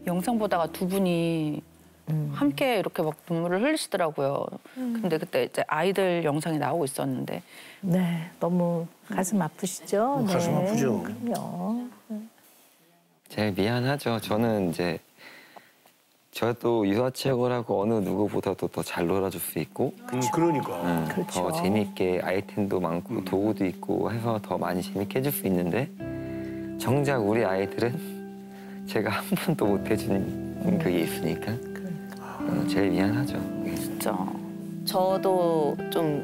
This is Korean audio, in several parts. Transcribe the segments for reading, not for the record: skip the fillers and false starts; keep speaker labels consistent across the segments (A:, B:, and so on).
A: 영상 보다가 두 분이 함께 이렇게 막 눈물을 흘리시더라고요. 근데 그때 이제 아이들 영상이 나오고 있었는데.
B: 네, 너무 가슴 아프시죠? 네.
C: 가슴 아프죠.
B: 그럼요.
D: 제일 미안하죠. 저는 이제 저도 유아체육을 하고 어느 누구보다도 더 잘 놀아줄 수 있고
C: 그러니까.
B: 그렇죠.
D: 더 재밌게 아이템도 많고 도구도 있고 해서 더 많이 재밌게 해줄 수 있는데 정작 우리 아이들은 제가 한 번도 못 해준 그게 있으니까 제일 미안하죠.
A: 진짜.
E: 저도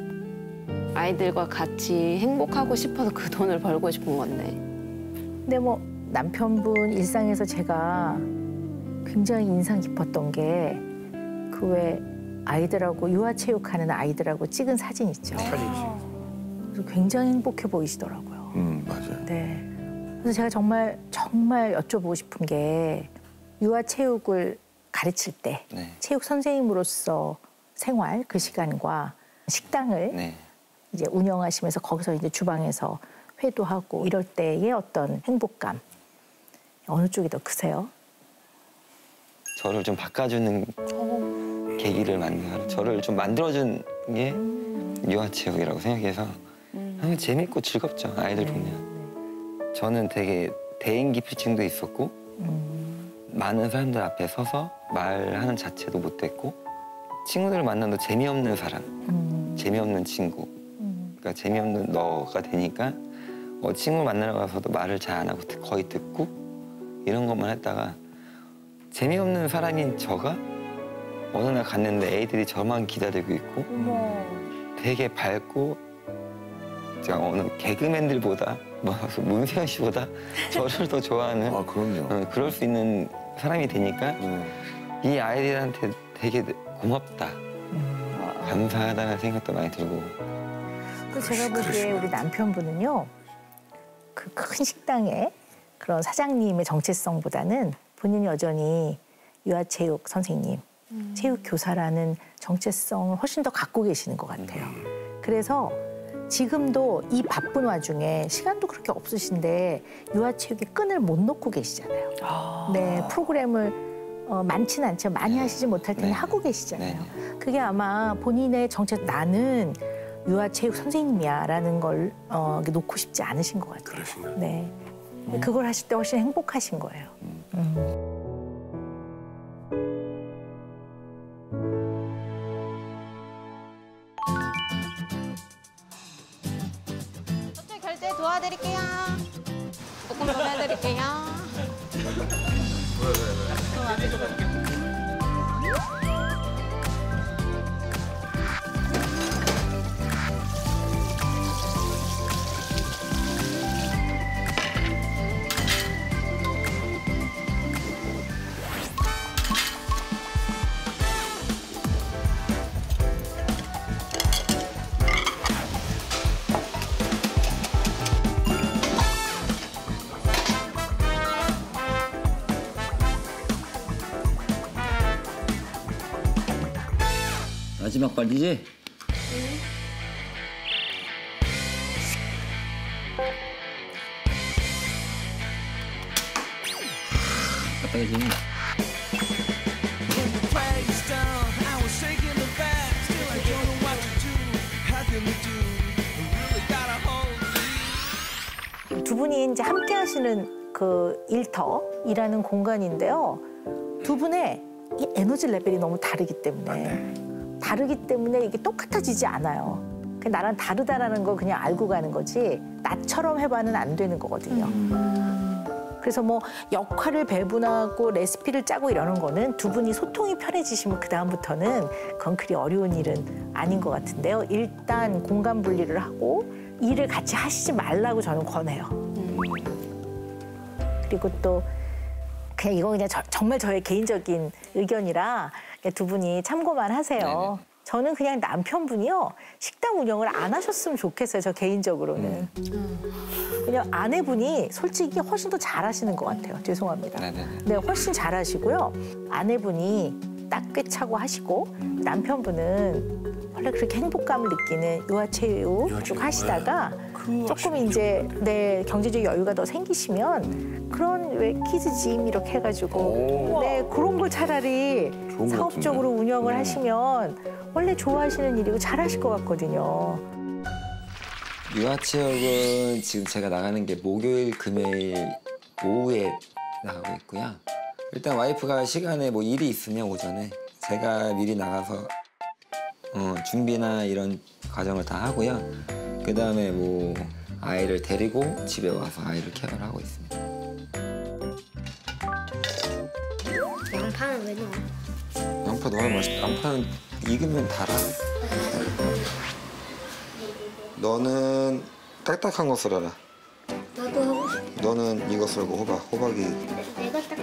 E: 좀 아이들과 같이 행복하고 싶어서 그 돈을 벌고 싶은 건데.
B: 근데 뭐 남편분 일상에서 제가 굉장히 인상 깊었던 게 그 왜 아이들하고 유아체육하는 아이들하고 찍은 사진 있죠.
C: 사진이지.
B: 그래서 굉장히 행복해 보이시더라고요.
C: 맞아요.
B: 네. 그래서 제가 정말 여쭤보고 싶은 게 유아체육을 가르칠 때
D: 네.
B: 체육 선생님으로서 생활 그 시간과 식당을
D: 네.
B: 이제 운영하시면서 거기서 이제 주방에서 회도 하고 이럴 때의 어떤 행복감 어느 쪽이 더 크세요?
D: 저를 좀 바꿔주는 계기를 저를 좀 만들어준 게 유아체육이라고 생각해서 재밌고 즐겁죠. 아이들 보면. 저는 되게 대인기피증도 있었고 많은 사람들 앞에 서서 말하는 자체도 못됐고 친구들을 만나도 재미없는 사람, 재미없는 친구, 그러니까 재미없는 너가 되니까 친구 만나러 가서도 말을 잘 안 하고 거의 듣고 이런 것만 했다가 재미없는 사람인 저가 어느 날 갔는데 애들이 저만 기다리고 있고 되게 밝고 어느 개그맨들보다 문세현 씨보다 저를 더 좋아하는
C: 그럼요.
D: 그럴 수 있는 사람이 되니까 이 아이들한테 되게 고맙다, 감사하다는 생각도 많이 들고.
B: 제가 보기에 우리 남편분은요 그 큰 식당의 그런 사장님의 정체성보다는 본인이 여전히 유아체육 선생님, 체육교사라는 정체성을 훨씬 더 갖고 계시는 것 같아요. 그래서 지금도 이 바쁜 와중에 시간도 그렇게 없으신데 유아체육에 끈을 못 놓고 계시잖아요. 네, 프로그램을 많지는 않지만 많이 하시지 못할 텐데 하고 계시잖아요. 그게 아마 본인의 정체성 나는 유아체육 선생님이야라는 걸 놓고 싶지 않으신 것 같아요.
C: 그러시구나.
B: 네, 그걸 하실 때 훨씬 행복하신 거예요.
E: 어떻게 결제 도와드릴게요. 조금 더 해드릴게요.
F: 마지막 발이지? 까딱해지네.
B: 두 분이 이제 함께 하시는 그 일터이라는 공간인데요. 두 분의 이 에너지 레벨이 너무 다르기 때문에 이게 똑같아지지 않아요. 나랑 다르다라는 걸 그냥 알고 가는 거지 나처럼 해봐는 안 되는 거거든요. 그래서 뭐 역할을 배분하고 레시피를 짜고 이러는 거는 두 분이 소통이 편해지시면 그다음부터는 그건 그리 어려운 일은 아닌 것 같은데요. 일단 공간 분리를 하고 일을 같이 하시지 말라고 저는 권해요. 그리고 또 그냥 이거 그냥 정말 저의 개인적인 의견이라 두 분이 참고만 하세요.
D: 네네.
B: 저는 그냥 남편분이요 식당 운영을 안 하셨으면 좋겠어요. 저 개인적으로는. 그냥 아내분이 솔직히 훨씬 더 잘하시는 것 같아요. 죄송합니다.
D: 네네네.
B: 네, 훨씬 잘하시고요. 아내분이 딱 꿰차고 하시고 남편분은 원래 그렇게 행복감을 느끼는 유아체육 쪽 하시다가 조금 이제 내 경제적 여유가 더 생기시면 그런 왜 키즈짐 이렇게 해가지고 네 그런 거 차라리
C: 것
B: 사업적으로 운영을 하시면 원래 좋아하시는 일이고 잘하실 것 같거든요.
D: 유아체육은 지금 제가 나가는 게 목요일, 금요일 오후에 나가고 있고요. 일단 와이프가 시간에 뭐 일이 있으면 오전에 제가 미리 나가서 준비나 이런 과정을 다 하고요. 그다음에 뭐 아이를 데리고 집에 와서 아이를 케어를 하고 있습니다.
G: 양파는 왜 넣어?
D: 양파 너무 맛있다. 양파는 익으면 달아. 너는 딱딱한 거 썰어라.
G: 나도 하고 싶어.
D: 너는 이거 썰고 호박이.
G: 내가 딱.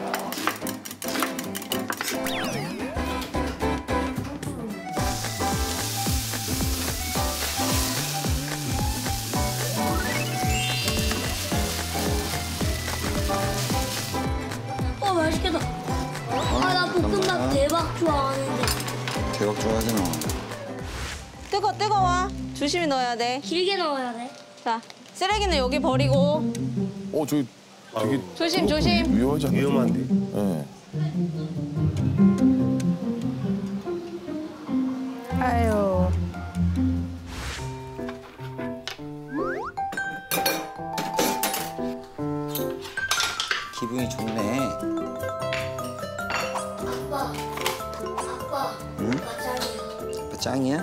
G: 맛있겠다. 나 볶음밥 대박 좋아하는데.
D: 대박 좋아하잖아.
H: 뜨거워. 조심히 넣어야 돼.
G: 길게 넣어야 돼.
H: 자, 쓰레기는 여기 버리고.
C: 저기 되게
H: 조심.
C: 위험하지 않나?
I: 위험한데.
C: 네.
B: 아유.
D: 기분이 좋네.
G: 아빠.
D: 응?
G: 맞아요.
D: 아빠 짱이야?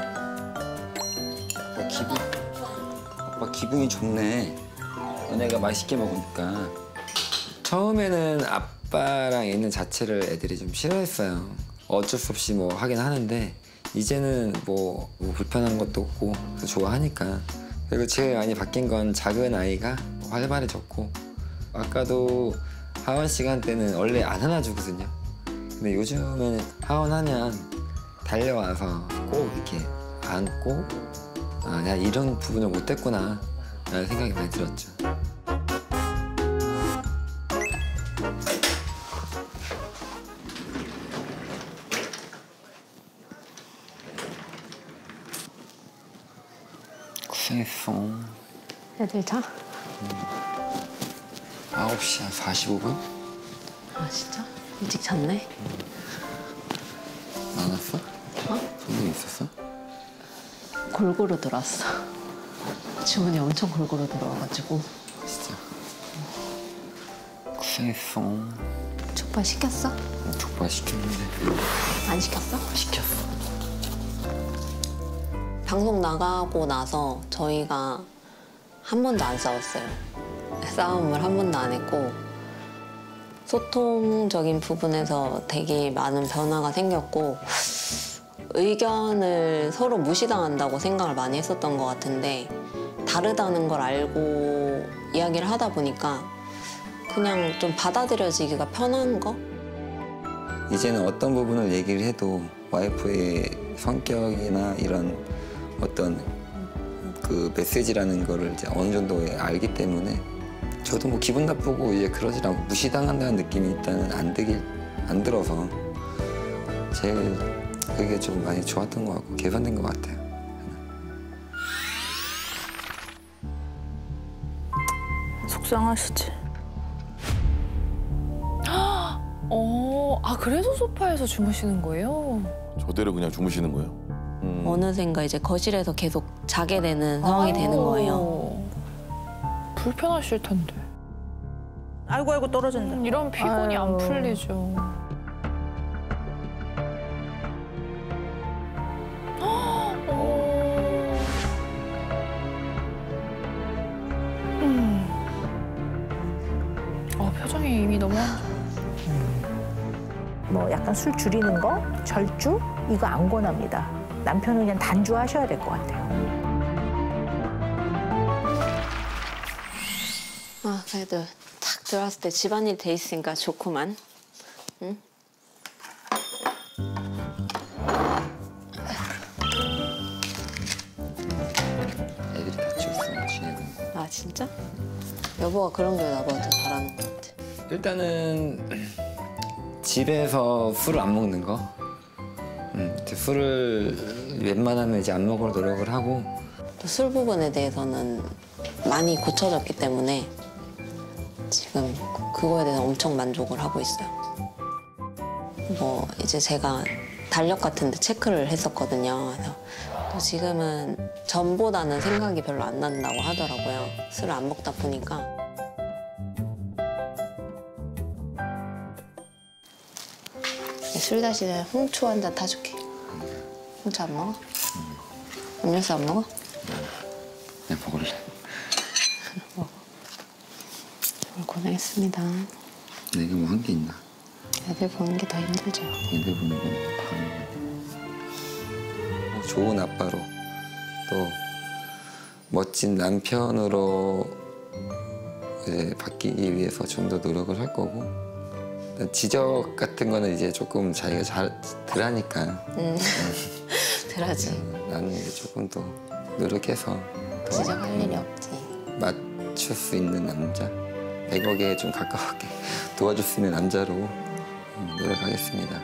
D: 아빠 기분이 좋네. 너네가 맛있게 먹으니까. 처음에는 아빠랑 있는 자체를 애들이 좀 싫어했어요. 어쩔 수 없이 뭐 하긴 하는데 이제는 뭐 불편한 것도 없고 좋아하니까. 그리고 제일 많이 바뀐 건 작은 아이가 활발해졌고, 아까도 하원 시간 때는 원래 안 안아주거든요. 근데 요즘은 하원하면 달려와서 꼭 이렇게 안고, 아, 내가 이런 부분을 못했구나 라는 생각이 많이 들었죠. 고생했어.
E: 애들 자?
D: 9시 한 45분?
E: 아 진짜? 일찍 잤네?
D: 많았어? 손님 있었어?
E: 골고루 들어왔어. 주문이 엄청 골고루 들어와가지고.
D: 진짜. 고생했어.
E: 족발 시켰어?
D: 족발 시켰는데.
E: 안 시켰어?
D: 시켰어.
E: 방송 나가고 나서 저희가 한 번도 안 싸웠어요. 싸움을 한 번도 안 했고, 소통적인 부분에서 되게 많은 변화가 생겼고, 의견을 서로 무시당한다고 생각을 많이 했었던 것 같은데, 다르다는 걸 알고 이야기를 하다 보니까 그냥 좀 받아들여지기가 편한 거?
D: 이제는 어떤 부분을 얘기를 해도 와이프의 성격이나 이런 어떤 그 메시지라는 거를 이제 어느 정도 알기 때문에 저도 뭐 기분 나쁘고 이제 그러질 않고 무시당한다는 느낌이 일단은 안 들어서 제일 그게 좀 많이 좋았던 것 같고 개선된 것 같아요.
A: 속상하시지.
J: 아 그래서 소파에서 주무시는 거예요?
C: 저대로 그냥 주무시는 거예요?
E: 어느샌가 이제 거실에서 계속 자게 되는 상황이 되는 거예요.
J: 불편하실 텐데.
B: 아이고 떨어진다.
J: 이런 피곤이 안 풀리죠. 표정이 이미 너무 안 좋아.
B: 뭐 약간 술 줄이는 거, 절주 이거 안 권합니다. 남편은 그냥 단주하셔야 될 것 같아요.
E: 아 그래도 탁 들어왔을 때 집안일 돼 있으니까 좋구만. 응?
D: 애들이 다 치웠어, 지네는.
E: 아 진짜? 여보가 그런 게 나보다 더 잘하는 것 같아.
D: 일단은 집에서 술을 안 먹는 거. 이제 술을 웬만하면 이제 안 먹을 노력을 하고.
E: 또 술 부분에 대해서는 많이 고쳐졌기 때문에 지금 그거에 대해서 엄청 만족을 하고 있어요. 뭐 이제 제가 달력 같은 데 체크를 했었거든요. 그래서 또 지금은 전보다는 생각이 별로 안 난다고 하더라고요. 술을 안 먹다 보니까. 술 대신에 홍초 한 잔 타줄게. 홍초 안 먹어? 음료수 안 먹어?
D: 그냥 먹을래.
E: 먹어. 오늘 고생했습니다.
D: 내가 뭐 한 게 있나?
E: 애들 보는 게 더 힘들죠.
D: 애들 보는 건 다 좋은 아빠로 또 멋진 남편으로 이제 바뀌기 위해서 좀 더 노력을 할 거고 지적 같은 거는 이제 조금 자기가 잘 덜하니까
E: 덜하지.
D: 나는 이제 조금 더 노력해서 더
E: 지적할 일이 없지.
D: 맞출 수 있는 남자 100억에 좀 가까웠게 도와줄 수 있는 남자로 노력하겠습니다.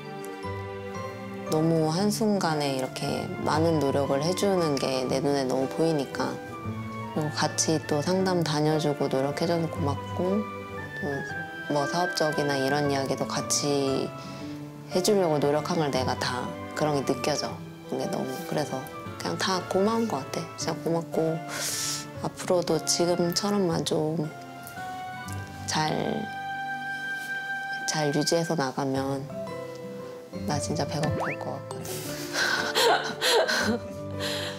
E: 너무 한순간에 이렇게 많은 노력을 해주는 게 내 눈에 너무 보이니까 그리고 같이 또 상담 다녀주고 노력해줘서 고맙고 또 뭐 사업적이나 이런 이야기도 같이 해주려고 노력한 걸 내가 다 그런 게 느껴져. 그게 너무 그래서 그냥 다 고마운 것 같아. 진짜 고맙고 앞으로도 지금처럼만 좀 잘 유지해서 나가면 나 진짜 100억 벌 것 같거든.